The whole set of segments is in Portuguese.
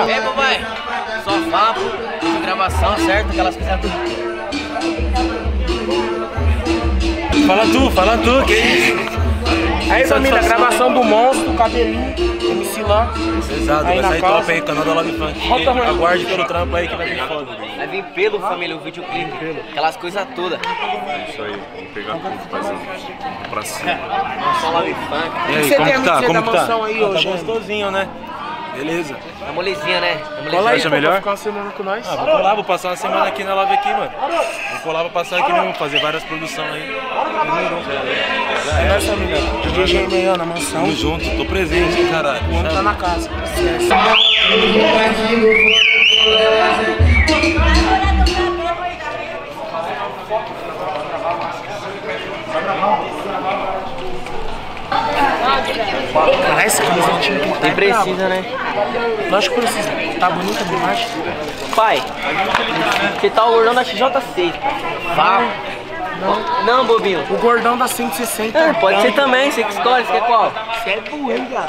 Ei, papai. Só papo, de gravação, certo? Aquelas coisas tudo. Fala tu, que isso? Aí, família, gravação do Monstro, cabelinho, MC lá. Exato, vai sair top aí, canal da Love Funk. Aguarde pelo trampo aí que vai vir foda. Vai vir pelo, família, o videoclipe. Aquelas coisas todas. Isso aí, vamos pegar tudo, fazer pra cima. Só Love Funk. E aí, Você tem a como que tá? mentira Como da que tá? mansão aí hoje, Tá hein? gostosinho, né? Beleza. É molezinha, né? Cola aí, Acha pô, melhor? pra ficar uma semana com nós. Ah, vou colar, vou passar uma semana aqui na Love aqui, mano. Vou colar, vou passar aqui mesmo, fazer várias produções aí. É nóis, família. DJ Meião na mansão. Tamo junto, tô presente, caralho. O homem tá na casa. Caralho, essa camisetinha aqui tá Nem precisa, né? Lógico que precisa. Tá bonita demais. Pai, você tá o gordão da XJ6. Vá. Não, bobinho. O gordão dá 160. É, pode ser também, você que escolhe, você quer qual? Você é doente, cara.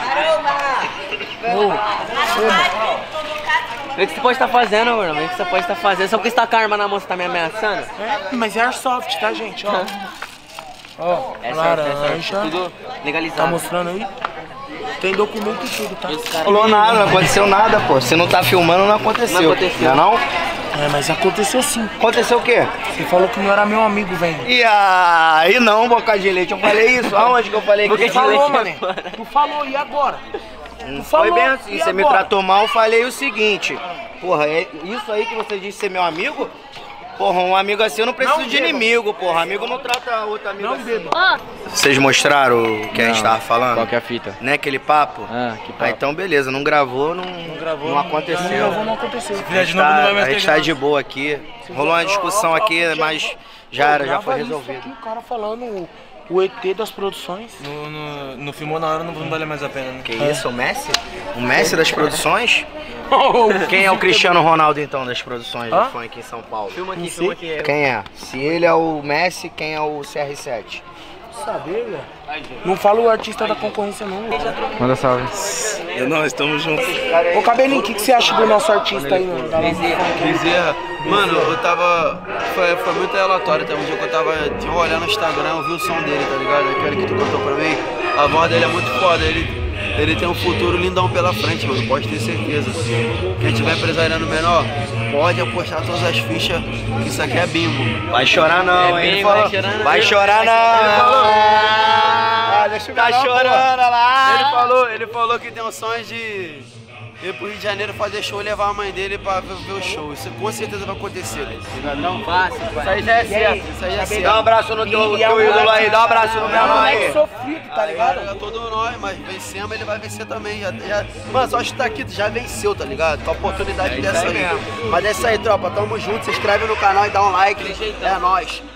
Vê o que você pode estar fazendo, gordão. Vê o que você pode estar fazendo. Só porque você tá com a arma na mão, você tá me ameaçando? É, mas é airsoft, tá, gente? Ó. Ó, Essa laranja. tudo legalizado. Tá mostrando aí? Tem documento e tudo, tá? Falou nada, não aconteceu nada, pô. Se não tá filmando, não aconteceu. Não aconteceu. Não? É, mas aconteceu sim. Aconteceu o quê? Você falou que não era meu amigo, velho. E aí não, boca de leite. Eu falei isso? Aonde que eu falei Boca que de Tu falou, leite, mané. mano. Tu falou, e agora? Não Tu foi falou, bem assim. e Você me agora? tratou mal, eu falei o seguinte. Porra, é isso aí que você disse ser meu amigo? Porra, um amigo assim eu não preciso Não de beba. inimigo, porra. Amigo não trata outro amigo Não assim. beba. Vocês mostraram o que a gente tava falando? Qual que é a fita? Né, aquele papo? Ah, que Ah, então beleza, não gravou, não gravou, não não- aconteceu. Não aconteceu. Se fizer de novo, não vai mais A gente ter tá graça. de boa aqui. Rolou uma discussão aqui, mas já era, já foi Grava isso resolvido. aqui, o cara falando o ET das produções. No filmou na hora, não vale mais a pena, né? Que isso, o Messi? O Messi das produções? Quem é o Cristiano Ronaldo então das produções do funk em São Paulo? Filma aqui, filma aqui. Quem é? Se ele é o Messi, quem é o CR7? Saber, velho. Não fala o artista da concorrência, não. Manda salve. Nós estamos juntos. Ô, Cabelinho, o que você acha do nosso artista aí, mano? Da Bezerra, mano, eu tava. Foi muito relatório. Teve um dia que eu tava olhando no Instagram, eu vi o som dele, tá ligado? Aquele que tu cantou pra mim. A voz dele é muito foda. Ele tem um futuro lindão pela frente, mano. Pode ter certeza. Quem tiver empresariando menor, pode apostar todas as fichas, que isso aqui é bimbo. Vai chorar não, hein? Ele bingo, falou. vai chorar não. Vai chorar não! Ele falou. Tá chorando lá! Ele falou que tem um sonho de ir pro Rio de Janeiro fazer show e levar a mãe dele pra ver o show. Isso com certeza vai acontecer. Não fácil, Isso pai. aí já é certo. Isso aí já é Dá um certo. abraço no teu ídolo aí, dá um abraço no meu É um irmão moleque aí. sofrido, tá ligado? É todo nós, mas vencemos, ele vai vencer também. Mano, só de estar aqui, tu já venceu, tá ligado? Com a oportunidade dessa aí. Mas é isso aí, tropa. Tamo junto. Se inscreve no canal e dá um like. É nóis.